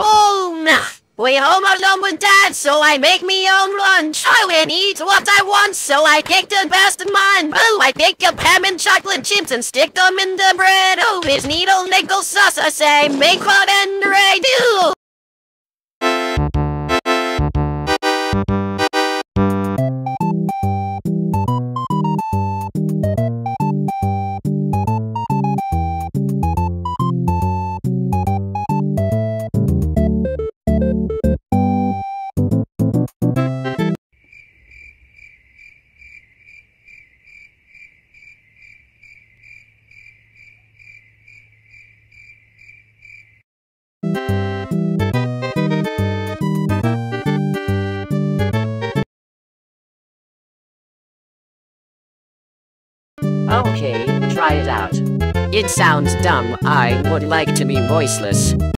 home. We home alone with Dad, so I make me own lunch. I will eat what I want, so I pick the best of mine. Oh, I pick up ham and chocolate chips and stick them in the bread. Oh, it's needle nickel sauce, I say, make whatever I do. Okay, try it out. It sounds dumb. I would like to be voiceless.